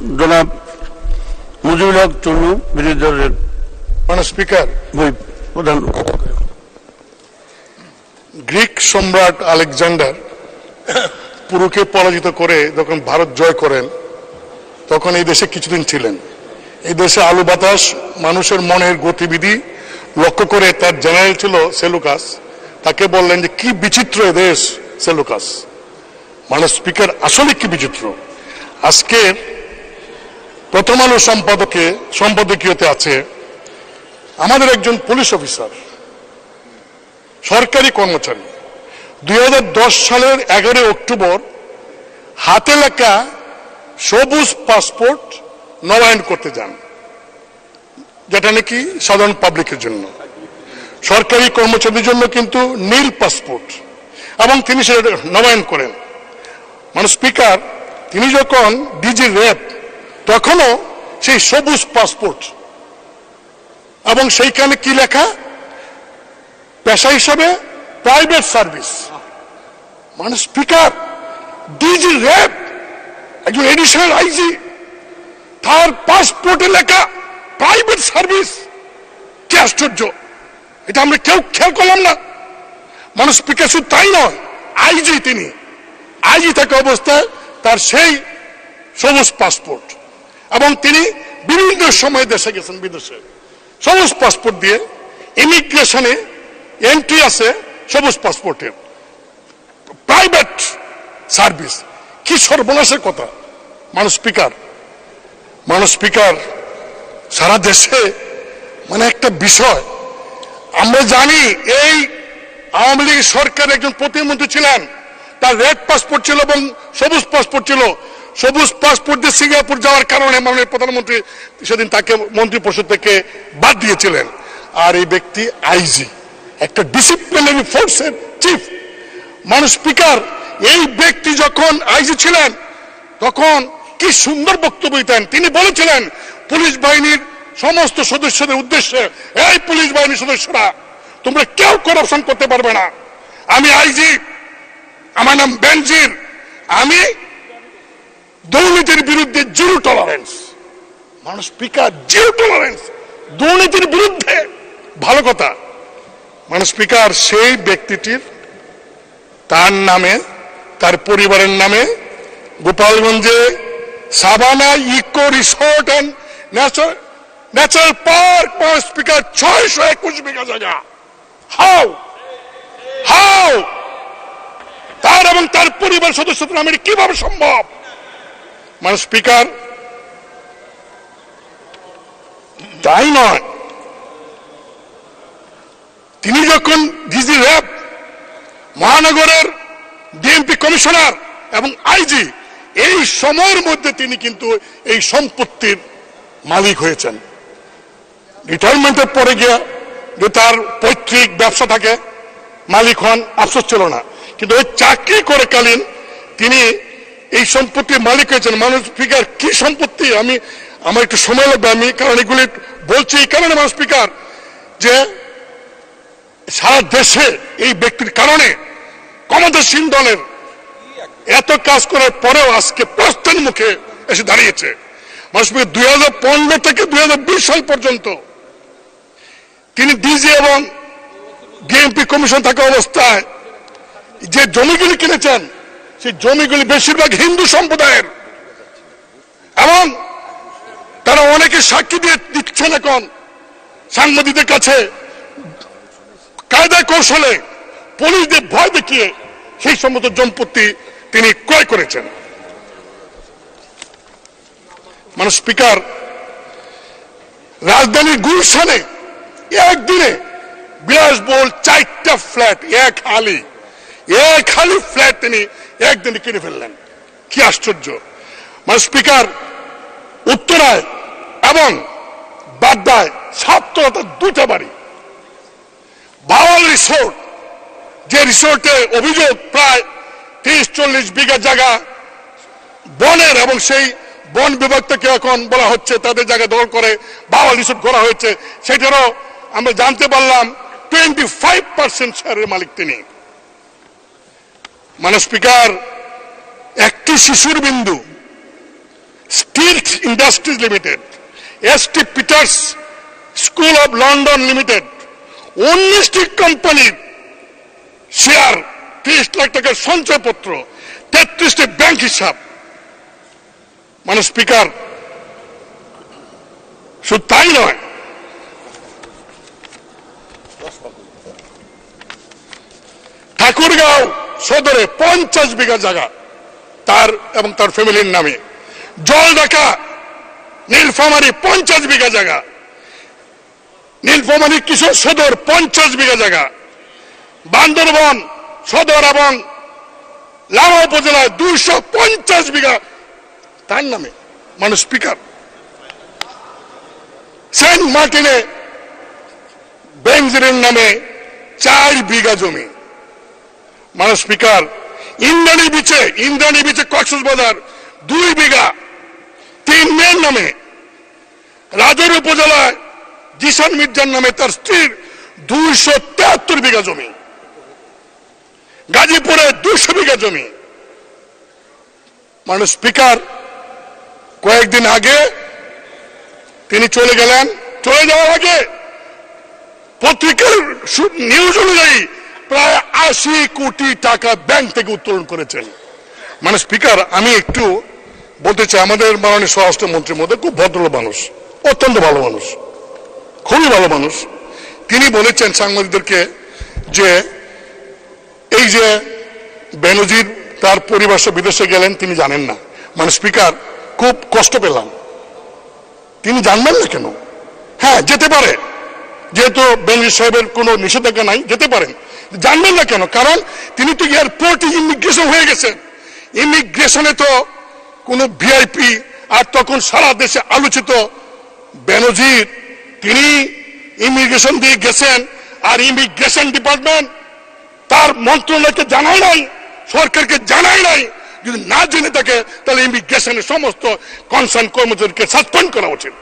জনাব মুজিবুল হক চন্নু বিরোধী দলের স্পিকার, প্রধান। গ্রিক সম্রাট আলেকজান্ডার পুরুকে পরাজিত করে যখন ভারত জয় করেন তখন এই দেশে কিছুদিন ছিলেন। এই দেশে আলু বাতাস মানুষের মনের গতিবিধি লক্ষ্য করে তার জেনারেল ছিল সেলুকাস, তাকে বললেন যে কি বিচিত্র দেশ সেলুকাস। স্পিকার, আসলে কি বিচিত্র। আজকের প্রথম আলো সম্পাদকীয়তে আছে আমাদের একজন পুলিশ অফিসার, সরকারি কর্মচারী, 2010 সালের 11 অক্টোবর হাতে লেখা সবুজ পাসপোর্ট নবায়ন করতে যান, যেটা নাকি সাধারণ পাবলিকের জন্য। সরকারি কর্মচারীদের জন্য কিন্তু নীল পাসপোর্ট, এবং তিনি সেটা নবায়ন করেন। স্পিকার, তিনি যখন ডিজি র্যাব তখনও সেই সবুজ পাসপোর্ট, এবং সেইখানে কি লেখা, পেশা হিসাবে private service. Speaker, DG RAB একজন এডিশনাল আইজি, তার পাসপোর্টে লেখা প্রাইভেট সার্ভিস। কি আশ্চর্য, এটা আমরা কেউ খেয়াল করলাম না। স্পিকার, শুধু তাই নয়, আইজি, তিনি আইজি থাকা অবস্থায় তার সেই সবুজ পাসপোর্ট, এবং তিনি বিভিন্ন সময় দেশে গেছেন, বিদেশে সবুজ পাসপোর্ট দিয়ে। ইমিগ্রেশনে এন্ট্রি আছে সবুজ পাসপোর্টের, প্রাইভেট সার্ভিস। কি সর্বনাশের কথা। স্পিকার, সারা দেশে একটা বিষয় আমরা জানি, এই আওয়ামী লীগ সরকারের একজন প্রতিমন্ত্রী ছিলেন, তার রেড পাসপোর্ট ছিল এবং সবুজ পাসপোর্ট ছিল। সবুজ পাসপোর্ট দিয়ে সিঙ্গাপুর যাওয়ার কারণে মাননীয় প্রধানমন্ত্রী সেদিন তাকে মন্ত্রী পরিষদ থেকে বাদ দিয়েছিলেন। আর এই ব্যক্তি আইজি, একটা ডিসিপ্লিনারি ফোর্সের চিফ। স্পিকার, এই ব্যক্তি যখন আইজি ছিলেন তখন কি সুন্দর বক্তব্য দিতেন। তিনি বলেছিলেন পুলিশ বাহিনীর সমস্ত সদস্যদের উদ্দেশ্যে, এই পুলিশ বাহিনীর সদস্যরা, তোমরা কেউ করাপশন করতে পারবে না। আমি আইজি, আমার নাম বেনজির, আমি দুর্নীতির বিরুদ্ধে zero tolerance. Speaker, zero tolerance দুর্নীতির বিরুদ্ধে, ভালো কথা। স্পিকার, সেই ব্যক্তিটির তার নামে, তার পরিবারের নামে গোপালগঞ্জে savanna eco resort and natural park, speaker, 621 bigha জায়গা। হাউ তার এবং তার পরিবার সদস্যদের নামে কিভাবে সম্ভব? স্পিকার, তাই নয়, তিনি যখন ডিজি র্যাব, মহানগরের ডিএমপি কমিশনার এবং আইজি, এই সময়ের মধ্যে তিনি কিন্তু এই সম্পত্তির মালিক হয়েছেন। রিটায়ারমেন্টের পরে গিয়ে যে তার পৈতৃক ব্যবসা থাকে, মালিক হন, আফসোস ছিল না, কিন্তু ওই চাকরি করে কালীন তিনি এই সম্পত্তির মালিক হয়েছেন। স্পিকার, কি সম্পত্তি, আমার একটু সময় লাগবে, আমি কারণ এগুলি বলছি এই কারণে স্পিকার, যে সারা দেশে এই ব্যক্তির কারণে ক্ষমতাসীন দলের এত কাজ করার পরেও আজকে প্রশ্নের মুখে এসে দাঁড়িয়েছে। 2015 থেকে 2020 সাল পর্যন্ত তিনি ডিজি এবং ডিএমপি কমিশন থাকা অবস্থায় যে জমিগুলি কিনেছেন, সেই জমিগুলি বেশিরভাগ হিন্দু সম্প্রদায়ের, এবং তারা অনেকে সাক্ষী দিয়ে দিচ্ছেন এখন সাংবাদিকদের কাছে, কায়দা কৌশলে পুলিশদের ভয় দেখিয়ে সেই সমস্ত সম্পত্তি তিনি ক্রয় করেছেন। স্পিকার, রাজধানীর গুলশানে একদিনে বিলাসবহুল 4টা ফ্ল্যাট, এক হালি ফ্ল্যাট তিনি একদিনে কিনে ফেললেন। কি আশ্চর্য। স্পিকার, উত্তরায় এবং বাড্ডায় 2টা বাড়ি। বাওয়াল রিসোর্ট, যে রিসোর্টে অভিযোগ প্রায় 30-40 বিঘা জায়গা বনের, এবং সেই বন বিভাগ থেকে এখন বলা হচ্ছে তাদের জায়গা দখল করে বাওয়াল রিসোর্ট করা হয়েছে, সেটারও আমরা জানতে পারলাম 25% শেয়ারের মালিক তিনি। স্পিকার, একটি শিশুর Bindu steel industries limited, ST Peter's school of London limited, 19টি কোম্পানির শেয়ার, 30 লাখ টাকার সঞ্চয়পত্র, 33টি ব্যাংক হিসাব। মানে স্পিকার, শুধু তাই নয়, ঠাকুরগাঁও সদরে 50 বিঘা জায়গা তার এবং তার ফ্যামিলির নামে। জলঢাকা নীলফামারী 50 বিঘা জায়গা, নীলফামারী কিশোর সদর 50 বিঘা জায়গা, বান্দরবান সদর এবং লামা উপজেলায় 250 বিঘা তার নামে। মানে স্পিকার, সেন্ট মার্টিনে বেনজিরের নামে 4 বিঘা জমি। মানে স্পিকার, ইন্দ্রাণী বিচে কক্সবাজার 2 বিঘা 3 মেয়ের নামে। রাজৌর উপজেলায় জিসান মির্জার নামে তার স্ত্রীর 273 বিঘা জমি। গাজীপুরে 200 বিঘা জমি। মানে স্পিকার, কয়েকদিন আগে তিনি চলে গেলেন। চলে যাওয়ার আগে পত্রিকার নিউজ অনুযায়ী প্রায় 80 কোটি টাকা ব্যাংক থেকে উত্তোলন করেছেন। মানে স্পিকার, আমি একটু বলতে চাই, আমাদের মাননীয় স্বরাষ্ট্রমন্ত্রীর মধ্যে খুব ভদ্র মানুষ, অত্যন্ত ভালো মানুষ, খুবই ভালো মানুষ। তিনি বলেছেন সাংবাদিকদেরকে যে এই যে বেনজির তার পরিবার সহ বিদেশে গেলেন তিনি জানেন না। মানে স্পিকার, খুব কষ্ট পেলাম। তিনি জানবেন না কেন? হ্যাঁ, যেতে পারে, যেহেতু বেনজির সাহেবের কোনো নিষেধাজ্ঞা নাই, যেতে পারেন। জানবেন না কেন? কারণ তিনি তো এয়ারপোর্টে ইমিগ্রেশন হয়ে গেছেন। ইমিগ্রেশনে তো কোনো ভিআইপি, আর তখন সারা দেশে আলোচিত বেনজির, তিনি ইমিগ্রেশন দিয়ে গেছেন, আর ইমিগ্রেশন ডিপার্টমেন্ট তার মন্ত্রণালয়কে জানায় নাই, সরকারকে জানায় নাই। যদি না জেনে থাকে তাহলে ইমিগ্রেশনের সমস্ত কনসার্ন কর্মচারীকে সাসপেন্ড করা উচিত।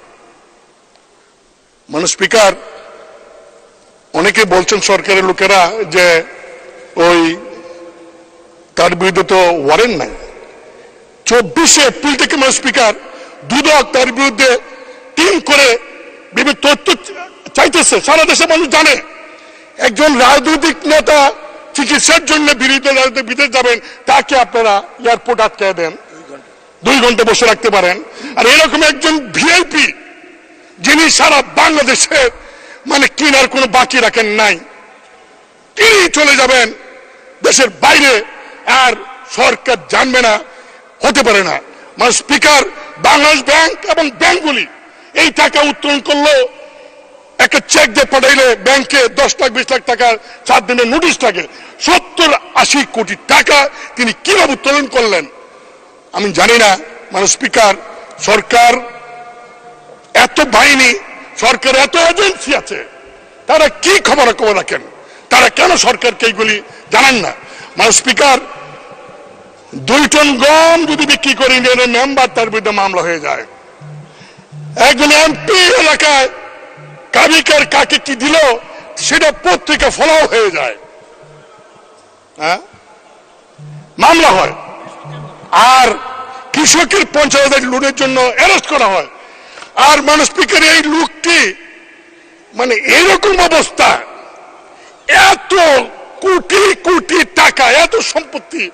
মানে স্পিকার, অনেকে বলছেন সরকারের লোকেরা যে ওই তার বিরুদ্ধে তো ওয়ারেন্ট নাই। 24 এপ্রিল থেকে মানে স্পিকার, দুদক তার বিরুদ্ধে টিম করে বিভিন্ন তথ্য চাইতেছে। সারা দেশে মানুষ জানে একজন রাজনৈতিক নেতা চিকিৎসার জন্য বিদেশ যাবেন, তাকে আপনারা এয়ারপোর্ট আটকে দেন, 2 ঘন্টা বসে রাখতে পারেন। আর এরকম একজন ভিআইপি যিনি সারা বাংলাদেশের মানে কিনার কোনো বাকি রাখেন নাই, তিনি চলে যাবেন দেশের বাইরে, আর সরকার জানবে না, হতে পারে না। মানে স্পিকার, বাংলাদেশ ব্যাংক এবং ব্যাংকগুলি এই টাকা উত্তোলন করলো, একটা চেক দিয়ে পাঠাইলে ব্যাংকে 10 লাখ 20 লাখ টাকা 7 দিনের নোটিশ থাকে। 70-80 কোটি টাকা তিনি কিভাবে উত্তোলন করলেন আমি জানি না। মানে স্পিকার, সরকার এত বাহিনী, সরকার এত এজেন্সি আছে, তারা কি খবর রাখেন? তারা কেন সরকারকে এইগুলি জানান না? মানে স্পিকার, 2 টন গম যদি বিক্রি করে ইউনিয়নের মেম্বার, তার বিরুদ্ধে মামলা হয়ে যায়। একজন এমপি এলাকায় কাবিকার কাকে কি দিল সেটা পত্রিকা ফলাও হয়ে যায়, হ্যাঁ, মামলা হয়। আর কৃষকের 50,000 লোনের জন্য অ্যারেস্ট করা হয়। আর মানে স্পিকার, এই লোকটি মানে এরকম অবস্থা, এত কোটি কোটি টাকা, এত সম্পত্তি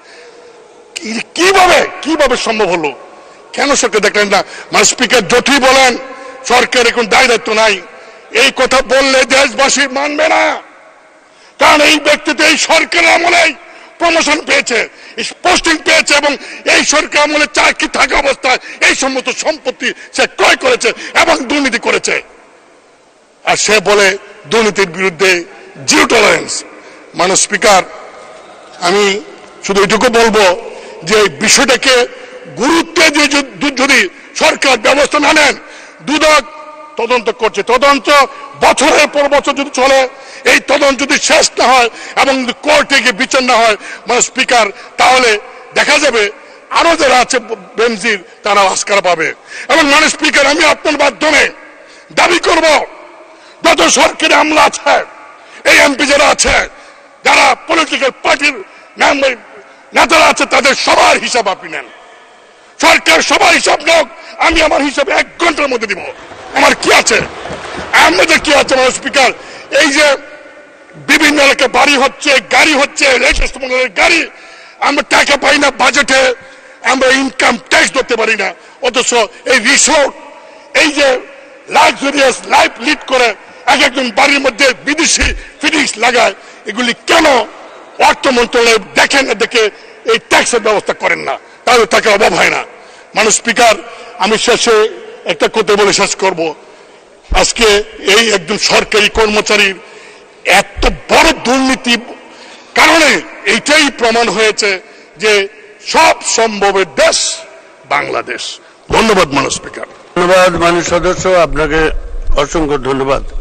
কিভাবে সম্ভব হলো? কেন সরকার দেখলেন না? মানে স্পিকার, যতই বলেন সরকার এখন দায় দায়িত্ব নাই, এই কথা বললে দেশবাসী মানবে না। কারণ এই ব্যক্তি তো এই সরকারের আমলে প্রমোশন পেয়েছে, পোস্টিং পেয়েছে, এবং এই সরকার আমলে চাকরি থাকা অবস্থায় এই সমস্ত সম্পত্তি সে ক্রয় করেছে এবং দুর্নীতি করেছে। আর সে বলে দুর্নীতির বিরুদ্ধে জিরো টলারেন্স। মানে স্পিকার, আমি শুধু এটুকু বলবো যে এই বিষয়টাকে গুরুত্ব দিয়ে যদি সরকার ব্যবস্থা না নেন, দুদক তদন্ত করছে, তদন্ত বছরের পর বছর যদি চলে, এই তদন্ত যদি শেষ না হয় এবং কোর্টে গিয়ে বিচার না হয়, মানে স্পিকার, তাহলে দেখা যাবে আরো যারা আছে বেনজির তারা আস্কার পাবে। এবং মানে স্পিকার, আমি আপনার মাধ্যমে দাবি করব, যত সরকারি আমলা আছে, এই এমপি যারা আছে, যারা পলিটিক্যাল পার্টির নেতারা আছে, তাদের সবার হিসাব আপনি নেন। সরকার সবাই হিসাব লোক, আমি আমার হিসাবে 1 ঘন্টার মধ্যে দিব। আমার কি আছে, আমাদের কি আছে? মানে স্পিকার, এই যে বিভিন্ন এলাকায় বাড়ি হচ্ছে, গাড়ি হচ্ছে, রেজিস্ট্রেশনের গাড়ি, আমরা টাকা পাই না বাজেটে, আমরা ইনকাম ট্যাক্স ধরতে পারি না, অথচ এই রিসোর্ট, এই যে লাক্সারিয়াস লাইফ লিড করে এক একজন বাড়ির মধ্যে বিদেশি ফিটিংস লাগায়, এগুলি কেন অর্থ মন্ত্রণালয় দেখেন না, দেখে এই ট্যাক্সের ব্যবস্থা করেন না? তাহলে টাকা অভাব হয় না। মানুষ স্পিকার, আমি শেষে একটা কথা বলে শেষ করব। আজকে এই একজন সরকারি কর্মচারীর এত বড় দুর্নীতি কারণে এইটাই প্রমাণ হয়েছে যে সব সম্ভবের দেশ বাংলাদেশ। ধন্যবাদ মাননীয় স্পিকার। ধন্যবাদ মাননীয় সদস্য, আপনাকে অসংখ্য ধন্যবাদ।